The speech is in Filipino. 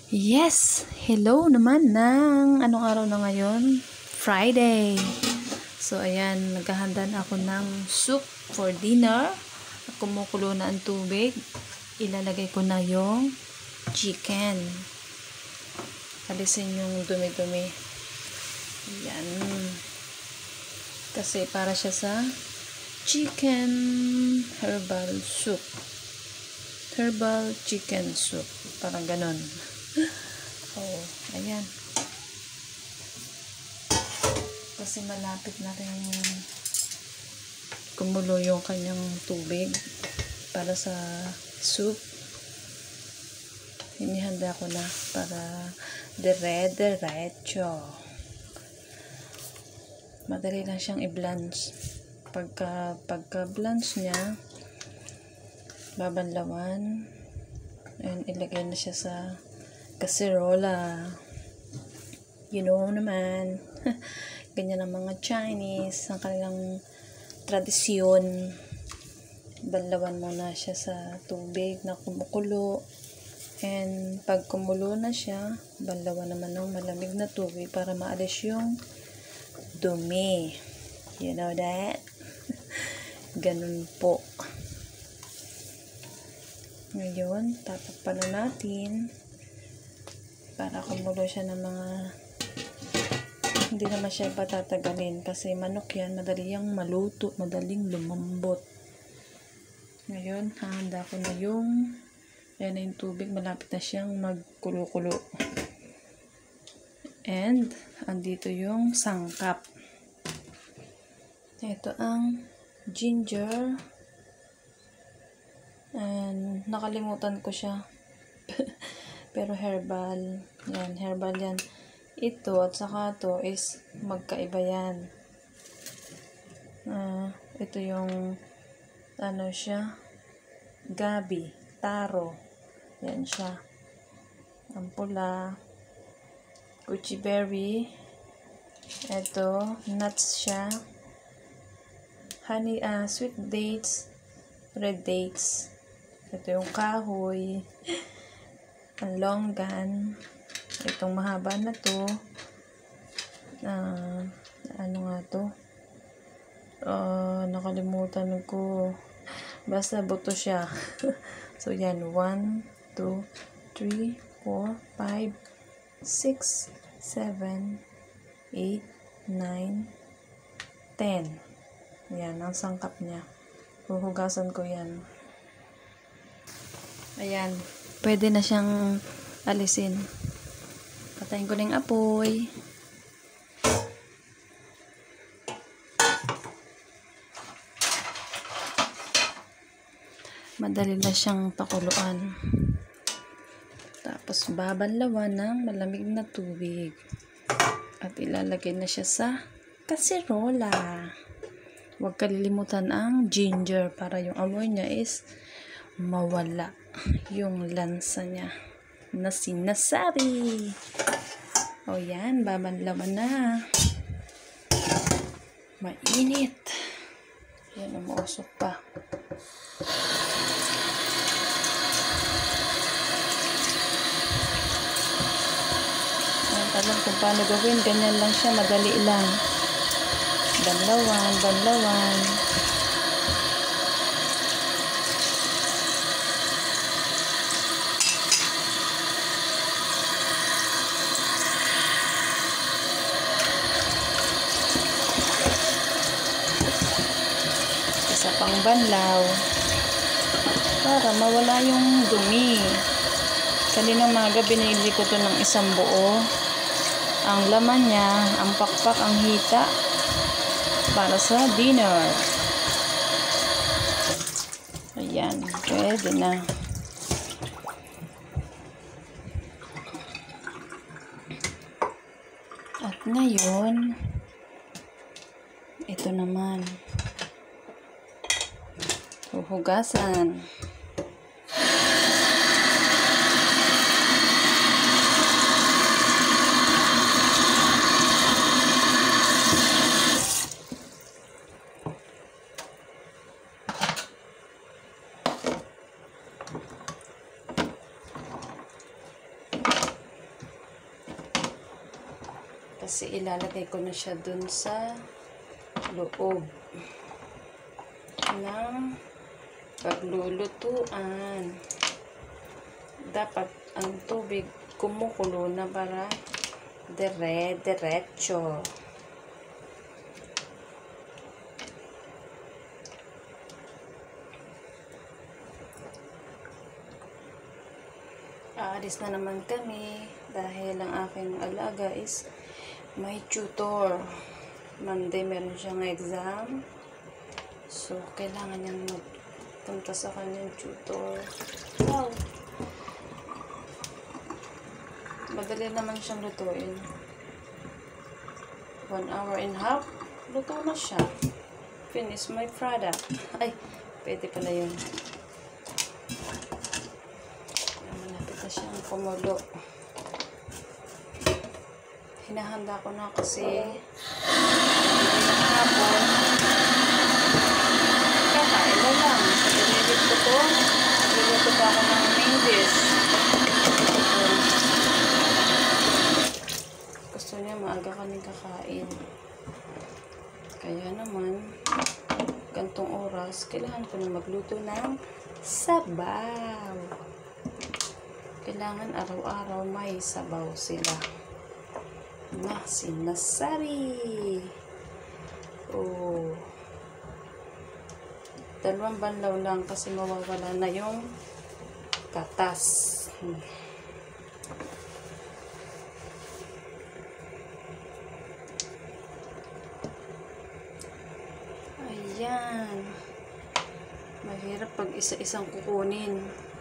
Yes! Hello naman ng anong araw na ngayon? Friday. So, ayan, naghahanda na ako ng soup for dinner. Kumukulo na ang tubig. Ilalagay ko na yung chicken. Alisin yung dumi-dumi. Ayan. Kasi para siya sa chicken herbal soup. Herbal chicken soup. Parang ganon. Oh, ayan. Kasi malapit na rin kumulo yung kanyang tubig para sa soup. Hinihanda ko na para dire-diretso. Madali lang siyang i-blanch. Pagka-blanch niya, babanlawan. And ilagay na siya sa kaserola. You know naman. Ganyan ang mga Chinese. Ang kanilang tradisyon. Banlawan muna siya sa tubig na kumukulo. And pag kumulo na siya, banlawan naman ng malamig na tubig para maalis yung dumi. You know that? Ganun po. Ngayon, tatakpan na natin para kumulo siya ng mga hindi naman siya patatagalin kasi manok yan, madali yung maluto, madaling lumambot. Ngayon, hahanda ko na yung ayan na yung tubig, malapit na siyang magkulo-kulo. And, andito yung sangkap. Ito ang ginger. And nakalimutan ko siya. Pero herbal. Yan, herbal yan. Ito at saka to is magkaiba yan. Ito yung ano siya? Gabi, taro. Yan siya. Ang pula. Gucci berry. Ito, nuts siya. Honey, sweet dates. Red dates. Ito yung kahoy, ang longgan, itong mahaba na to, ano nga to, nakalimutan ko, basta buto siya. So yan, 1, 2, 3, 4, 5, 6, 7, 8, 9, 10. Yan, ang sangkap niya. Huhugasan ko yan. Ayan. Pwede na siyang alisin. Patayin ko na yung apoy. Madali na siyang pakuluan. Tapos babanlawan ng malamig na tubig. At ilalagay na siya sa kaserola. Huwag kalilimutan ang ginger para yung amoy niya is mawala yung lansa niya na sinasabi. O yan, babanlawan na. Mainit. Yan, umuusok pa. Alam kung paano gawin, ganyan lang siya, madali lang. Banlawan, banlawan. Isa pang banlaw para mawala yung dumi. Kaninang mga binili ko to ng isang buo. Ang laman niya, ang pakpak, ang hita para sa dinner. Ayan, pwede na. At ngayon, ito naman. Huhugasan. Kasi ilalagay ko na siya dun sa loob ng paglulutuan. Dapat ang tubig kumukulo na para diretso. Aalis na naman kami dahil ang aking alaga is may tutor. Monday meron siyang exam. So, kailangan niyang magpunta sa kanyang tutor. Wow! Madali naman siyang lutuin. 1 hour and a half. Luto na siya. Finish my product. Ay, pwede pala yun. Malapit na siyang kumulo. Hinahanda ko na kasi hapon. Kakain na lang. Nililit ko to. Nililit pa ako ng main dish. Gusto niya maaga kami kakain. Kaya naman, gantong oras, kailangan ko na magluto ng sabaw. Kailangan araw-araw may sabaw sila. Na sinasari. Oh. 2 banlaw lang kasi mawawala na yung katas. Ayan. Mahirap pag isa-isang kukunin.